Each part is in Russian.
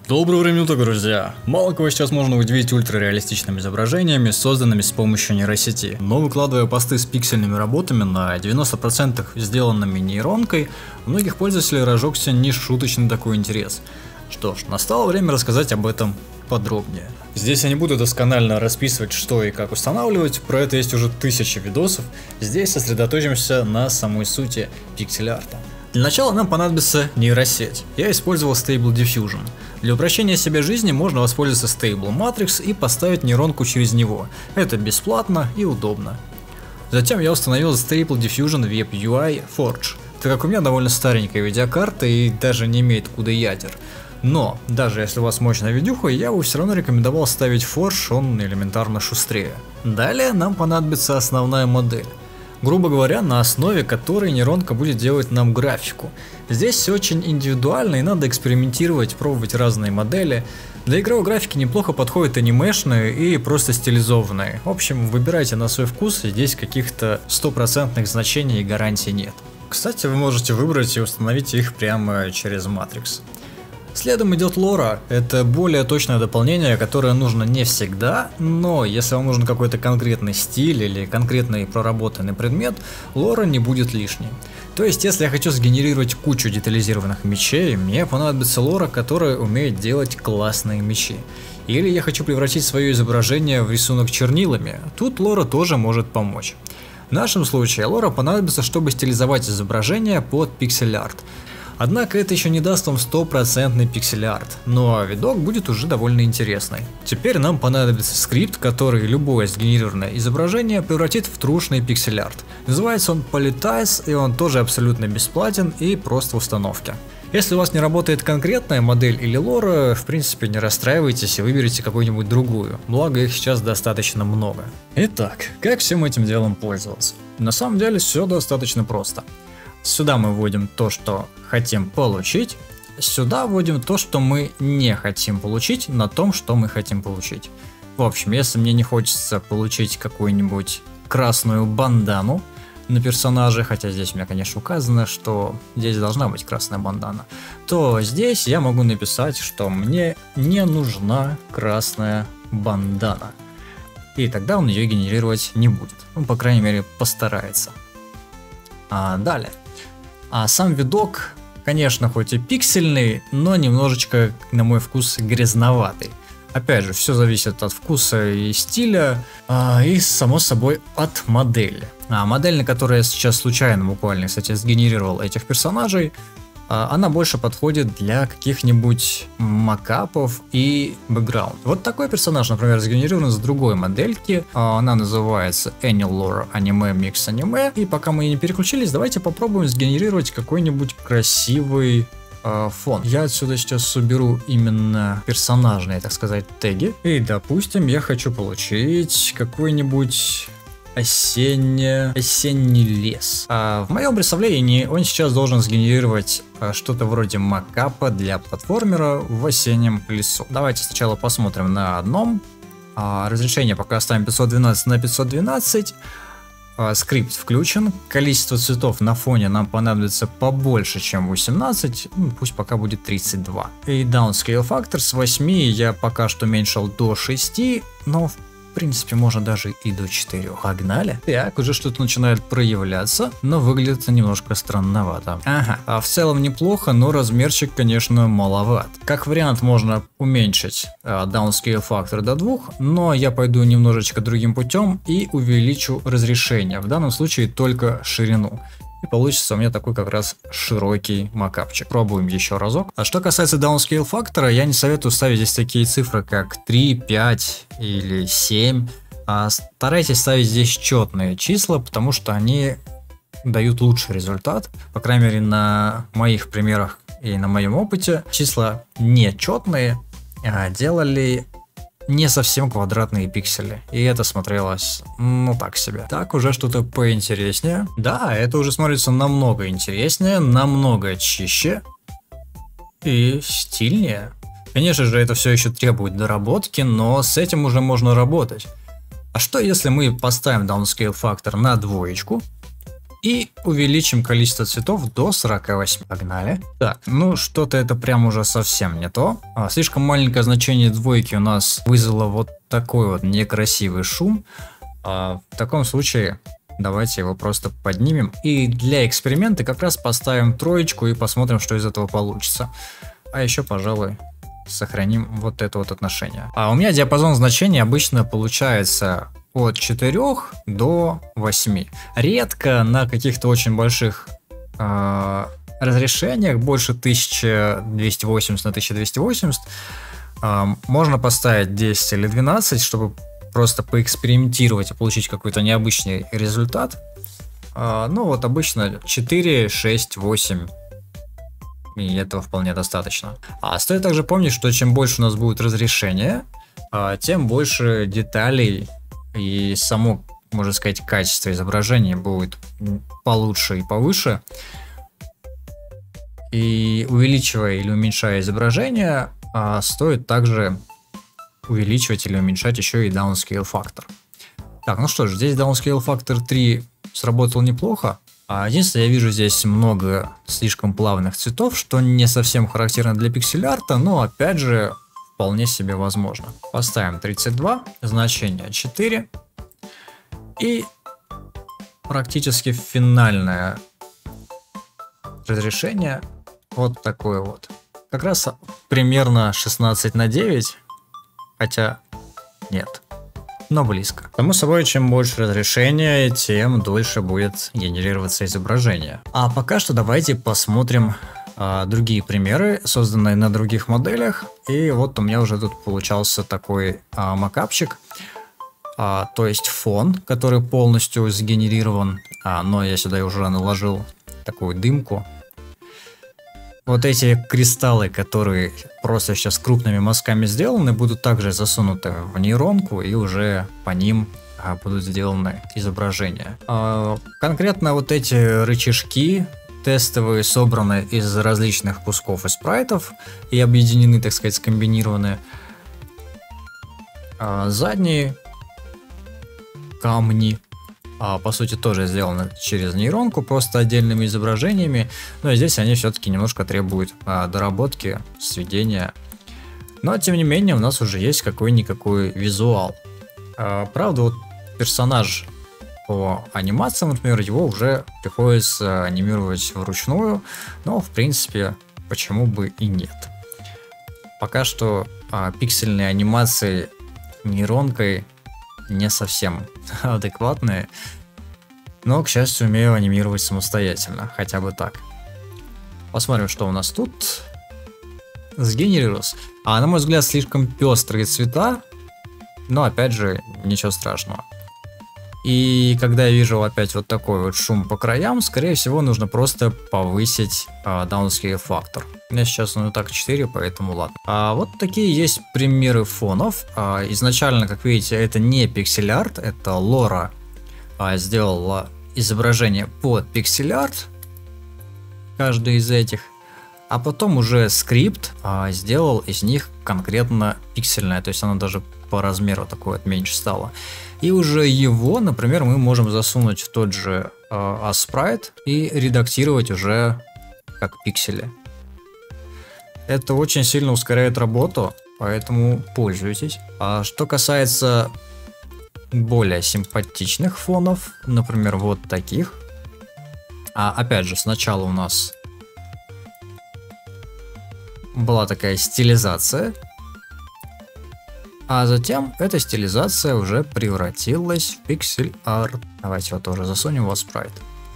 Доброго времени суток, друзья! Мало кого сейчас можно удивить ультрареалистичными изображениями, созданными с помощью нейросети. Но выкладывая посты с пиксельными работами на 90% сделанными нейронкой, у многих пользователей разжегся нешуточный такой интерес. Что ж, настало время рассказать об этом подробнее. Здесь я не буду досконально расписывать, что и как устанавливать, про это есть уже тысячи видосов. Здесь сосредоточимся на самой сути пиксель-арта. Для начала нам понадобится нейросеть. Я использовал Stable Diffusion. Для упрощения себе жизни можно воспользоваться Stable Matrix и поставить нейронку через него. Это бесплатно и удобно. Затем я установил Stable Diffusion Web UI Forge, так как у меня довольно старенькая видеокарта и даже не имеет CUDA ядер. Но, даже если у вас мощная видюха, я бы все равно рекомендовал ставить Forge, он элементарно шустрее. Далее нам понадобится основная модель. Грубо говоря, на основе которой нейронка будет делать нам графику. Здесь все очень индивидуально и надо экспериментировать, пробовать разные модели. Для игровой графики неплохо подходят анимешные и просто стилизованные. В общем, выбирайте на свой вкус, здесь каких-то стопроцентных значений и гарантий нет. Кстати, вы можете выбрать и установить их прямо через Matrix. Следом идет Лора. Это более точное дополнение, которое нужно не всегда, но если вам нужен какой-то конкретный стиль или конкретный проработанный предмет, Лора не будет лишней. То есть, если я хочу сгенерировать кучу детализированных мечей, мне понадобится Лора, которая умеет делать классные мечи. Или я хочу превратить свое изображение в рисунок чернилами, тут Лора тоже может помочь. В нашем случае Лора понадобится, чтобы стилизовать изображение под пиксель-арт. Однако это еще не даст вам стопроцентный пиксель-арт, но видок будет уже довольно интересный. Теперь нам понадобится скрипт, который любое сгенерированное изображение превратит в трушный пиксель-арт. Называется он Polytize, и он тоже абсолютно бесплатен и прост в установке. Если у вас не работает конкретная модель или лора, в принципе не расстраивайтесь и выберите какую-нибудь другую, благо их сейчас достаточно много. Итак, как всем этим делом пользоваться? На самом деле все достаточно просто. Сюда мы вводим то, что хотим получить, сюда вводим то, что мы не хотим получить, на том, что мы хотим получить. В общем, если мне не хочется получить какую-нибудь красную бандану на персонаже, хотя здесь у меня, конечно, указано, что здесь должна быть красная бандана, то здесь я могу написать, что мне не нужна красная бандана. И тогда он ее генерировать не будет. Ну, по крайней мере, постарается. Далее. Сам видок, конечно, хоть и пиксельный, но немножечко, на мой вкус, грязноватый. Опять же, все зависит от вкуса и стиля, и, само собой, от модели. Модель, на которой я сейчас случайно буквально, кстати, сгенерировал этих персонажей, она больше подходит для каких-нибудь макапов и бэкграунд. Вот такой персонаж, например, сгенерирован с другой модельки. Она называется Anilore Anime Mix Anime. И пока мы не переключились, давайте попробуем сгенерировать какой-нибудь красивый фон. Я отсюда сейчас уберу именно персонажные, так сказать, теги. И, допустим, я хочу получить какой-нибудь осенний лес. В моем представлении он сейчас должен сгенерировать что-то вроде макапа для платформера в осеннем лесу. Давайте сначала посмотрим на одном. Разрешение пока оставим 512 на 512. Скрипт включен. Количество цветов на фоне нам понадобится побольше, чем 18. Пусть пока будет 32. И downscale factor с 8 я пока что уменьшил до 6, но в принципе, можно даже и до 4. Погнали. Так, уже что-то начинает проявляться, но выглядит немножко странновато. В целом неплохо, но размерчик, конечно, маловат. Как вариант, можно уменьшить downscale factor до 2, но я пойду немножечко другим путем и увеличу разрешение. В данном случае только ширину. И получится у меня такой как раз широкий макапчик. Пробуем еще разок. Что касается downscale фактора, я не советую ставить здесь такие цифры, как 3, 5 или 7. Старайтесь ставить здесь четные числа, потому что они дают лучший результат. По крайней мере, на моих примерах и на моем опыте числа нечетные делали не совсем квадратные пиксели, и это смотрелось, ну, так себе. Так, уже что-то поинтереснее. Да, это уже смотрится намного интереснее, намного чище и стильнее. Конечно же, это все еще требует доработки, но с этим уже можно работать. А что если мы поставим downscale фактор на 2 И увеличим количество цветов до 48. Погнали. Так, ну что-то это прям уже совсем не то. Слишком маленькое значение двойки у нас вызвало вот такой вот некрасивый шум. В таком случае давайте его просто поднимем. И для эксперимента как раз поставим троечку и посмотрим, что из этого получится. А еще, пожалуй, сохраним вот это вот отношение. А у меня диапазон значений обычно получается от 4 до 8. Редко на каких-то очень больших разрешениях, больше 1280 на 1280, можно поставить 10 или 12, чтобы просто поэкспериментировать и получить какой-то необычный результат. Ну вот обычно 4, 6, 8. И этого вполне достаточно. А стоит также помнить, что чем больше у нас будет разрешение, тем больше деталей и само, можно сказать, качество изображения будет получше и повыше. И увеличивая или уменьшая изображение, стоит также увеличивать или уменьшать еще и downscale фактор. Так, ну что ж, здесь downscale фактор 3 сработал неплохо. Единственное, я вижу здесь много слишком плавных цветов, что не совсем характерно для пиксель-арта, но опять же вполне себе возможно. Поставим 32, значение 4 и практически финальное разрешение вот такое вот. Как раз примерно 16 на 9, хотя нет, но близко. Само собой, чем больше разрешения, тем дольше будет генерироваться изображение. А пока что давайте посмотрим другие примеры, созданные на других моделях. И вот у меня уже тут получался такой макапчик, то есть фон, который полностью сгенерирован, но я сюда уже наложил такую дымку. Вот эти кристаллы, которые просто сейчас крупными мазками сделаны, будут также засунуты в нейронку, и уже по ним будут сделаны изображения. Конкретно вот эти рычажки тестовые собраны из различных кусков и спрайтов и объединены, так сказать, скомбинированы. Задние камни по сути тоже сделаны через нейронку, просто отдельными изображениями, но здесь они все-таки немножко требуют доработки, сведения. Но тем не менее у нас уже есть какой-никакой визуал. Правда, вот персонаж по анимациям, например, его уже приходится анимировать вручную, но в принципе почему бы и нет. Пока что пиксельные анимации нейронкой не совсем адекватные, но, к счастью, умею анимировать самостоятельно, хотя бы так. Посмотрим, что у нас тут сгенерировалось. На мой взгляд, слишком пестрые цвета, но, опять же, ничего страшного. И когда я вижу опять вот такой вот шум по краям, скорее всего, нужно просто повысить downscale фактор. У меня сейчас так 4, поэтому ладно. Вот такие есть примеры фонов. Изначально, как видите, это не пиксель-арт, это Лора сделала изображение под пиксель-арт, каждый из этих. А потом уже скрипт сделал из них конкретно пиксельное, то есть оно даже по размеру такое вот меньше стало. И уже его, например, мы можем засунуть в тот же Sprite и редактировать уже как пиксели. Это очень сильно ускоряет работу, поэтому пользуйтесь. Что касается более симпатичных фонов, например, вот таких. Опять же, сначала у нас была такая стилизация, а затем эта стилизация уже превратилась в пиксель-арт. Давайте его тоже засунем во спрайт.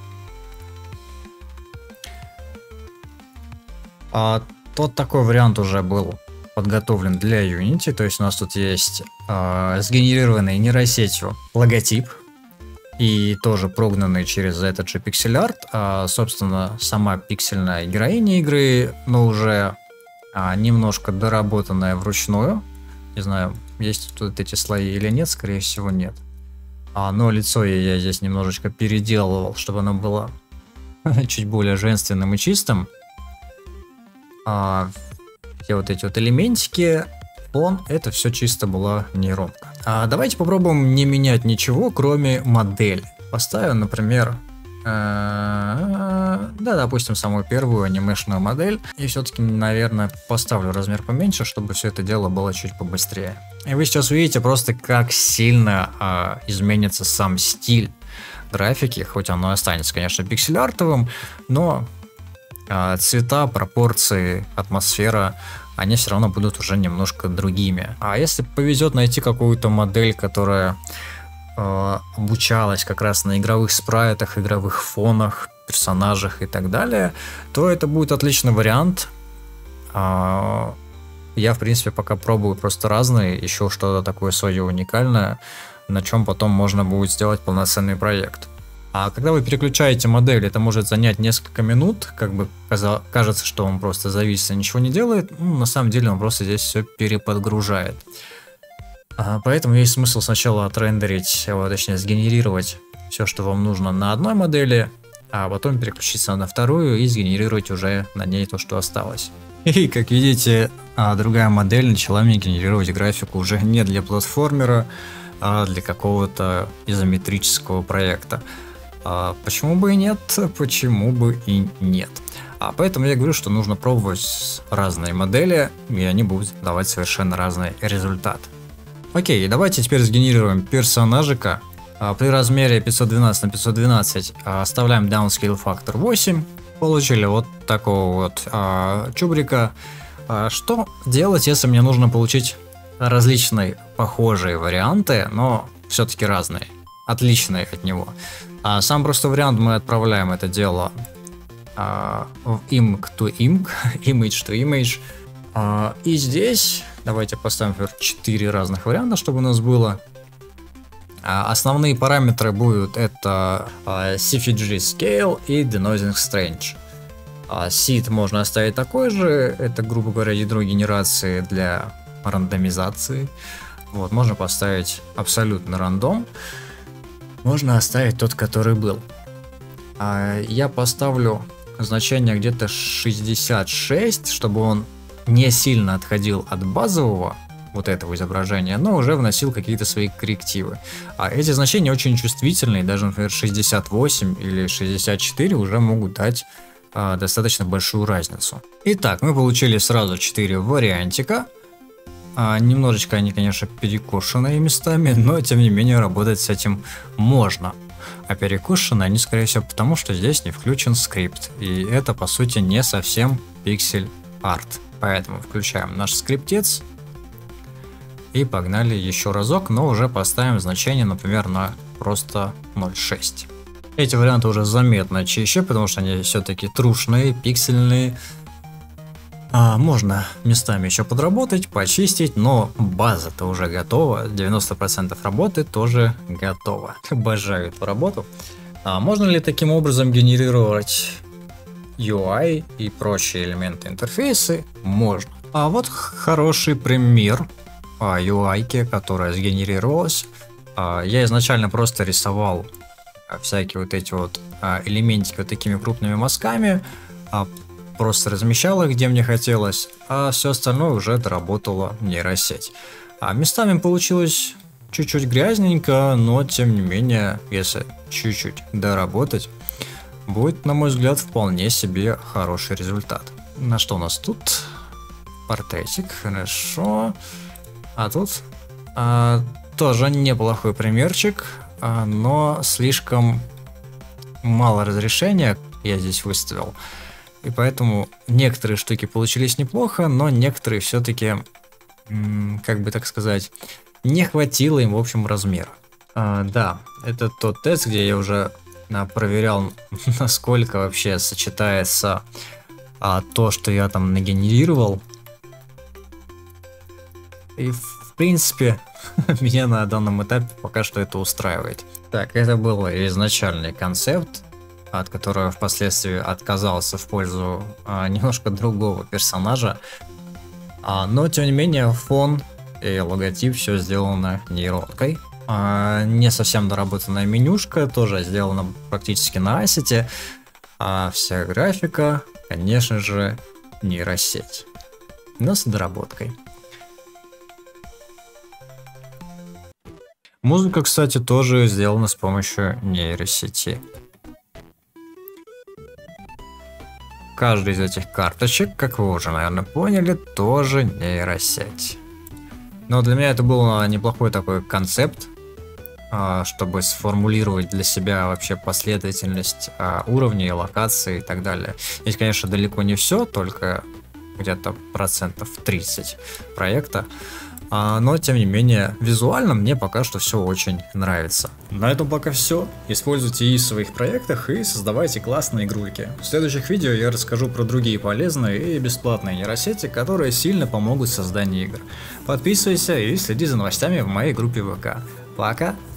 Тот такой вариант уже был подготовлен для Unity, то есть у нас тут есть сгенерированный нейросетью логотип и тоже прогнанный через этот же пиксель-арт, собственно, сама пиксельная героиня игры, но уже немножко доработанная вручную. Не знаю, есть тут эти слои или нет, скорее всего нет. Но лицо я здесь немножечко переделывал, чтобы оно было чуть более женственным и чистым. Все вот эти вот элементики, фон, это все чисто была нейронка. Давайте попробуем не менять ничего, кроме модели. Поставим, например, Да, допустим, самую первую анимешную модель. И все-таки, наверное, поставлю размер поменьше, чтобы все это дело было чуть побыстрее. И вы сейчас увидите просто, как сильно изменится сам стиль графики, хоть оно останется, конечно, пиксель-артовым, но цвета, пропорции, атмосфера, они все равно будут уже немножко другими. А если повезет найти какую-то модель, которая обучалась как раз на игровых спрайтах, игровых фонах, персонажах и так далее, то это будет отличный вариант. Я, в принципе, пока пробую просто разные, ищу что-то такое свое уникальное, на чем потом можно будет сделать полноценный проект. А когда вы переключаете модель, это может занять несколько минут, как бы кажется, что он просто завис и ничего не делает, на самом деле он просто здесь все переподгружает. Поэтому есть смысл сначала отрендерить, точнее сгенерировать все, что вам нужно на одной модели, а потом переключиться на вторую и сгенерировать уже на ней то, что осталось. И как видите, другая модель начала мне генерировать графику уже не для платформера, а для какого-то изометрического проекта. Почему бы и нет? Почему бы и нет? Поэтому я говорю, что нужно пробовать разные модели, и они будут давать совершенно разный результат. Окей, давайте теперь сгенерируем персонажика. При размере 512 на 512 оставляем downscale factor 8. Получили вот такого вот чубрика. Что делать, если мне нужно получить различные похожие варианты, но все-таки разные, отличные от него? Сам просто вариант мы отправляем это дело в img to img, image to image. И здесь давайте поставим 4 разных варианта, чтобы у нас было. Основные параметры будут это CFG Scale и Denoising Strange. Seed можно оставить такой же, это, грубо говоря, ядро генерации для рандомизации. Вот, можно поставить абсолютно рандом. Можно оставить тот, который был. Я поставлю значение где-то 66, чтобы он не сильно отходил от базового вот этого изображения, но уже вносил какие-то свои коррективы. Эти значения очень чувствительные, даже, например, 68 или 64 уже могут дать достаточно большую разницу. Итак, мы получили сразу 4 вариантика. Немножечко они, конечно, перекошенные местами, но тем не менее работать с этим можно. А перекошены они, скорее всего, потому что здесь не включен скрипт, и это, по сути, не совсем пиксель арт. Поэтому включаем наш скриптец и погнали еще разок, но уже поставим значение, например, на просто 0.6. Эти варианты уже заметно чище, потому что они все-таки трушные, пиксельные. Можно местами еще подработать, почистить, но база-то уже готова, 90% работы тоже готова. Обожаю эту работу. Можно ли таким образом генерировать UI и прочие элементы интерфейса? Можно. Вот хороший пример UI, которая сгенерировалась. Я изначально просто рисовал всякие вот эти вот элементики вот такими крупными мазками, просто размещал их где мне хотелось, а все остальное уже доработала нейросеть. Местами получилось чуть-чуть грязненько, но тем не менее, если чуть-чуть доработать, будет, на мой взгляд, вполне себе хороший результат. На что у нас тут? Портретик, хорошо. А тут тоже неплохой примерчик, но слишком мало разрешения я здесь выставил. И поэтому некоторые штуки получились неплохо, но некоторые все-таки, как бы так сказать, не хватило им в общем размера. Да, это тот тест, где я уже проверял, насколько вообще сочетается то, что я там нагенерировал. И в принципе меня на данном этапе пока что это устраивает. Так, это был изначальный концепт, от которого впоследствии отказался в пользу немножко другого персонажа. Но тем не менее фон и логотип все сделано нейронкой. Не совсем доработанная менюшка тоже сделана практически на ассете. Вся графика, конечно же, нейросеть, но с доработкой. Музыка, кстати, тоже сделана с помощью нейросети. каждая из этих карточек, как вы уже, наверное, поняли, тоже нейросеть. Но для меня это был неплохой такой концепт, чтобы сформулировать для себя вообще последовательность уровней, локаций и так далее. Здесь, конечно, далеко не все, только где-то 30% проекта. Но, тем не менее, визуально мне пока что все очень нравится. На этом пока все. Используйте и в своих проектах, и создавайте классные игрульки. В следующих видео я расскажу про другие полезные и бесплатные нейросети, которые сильно помогут в создании игр. Подписывайся и следи за новостями в моей группе ВК. Пока!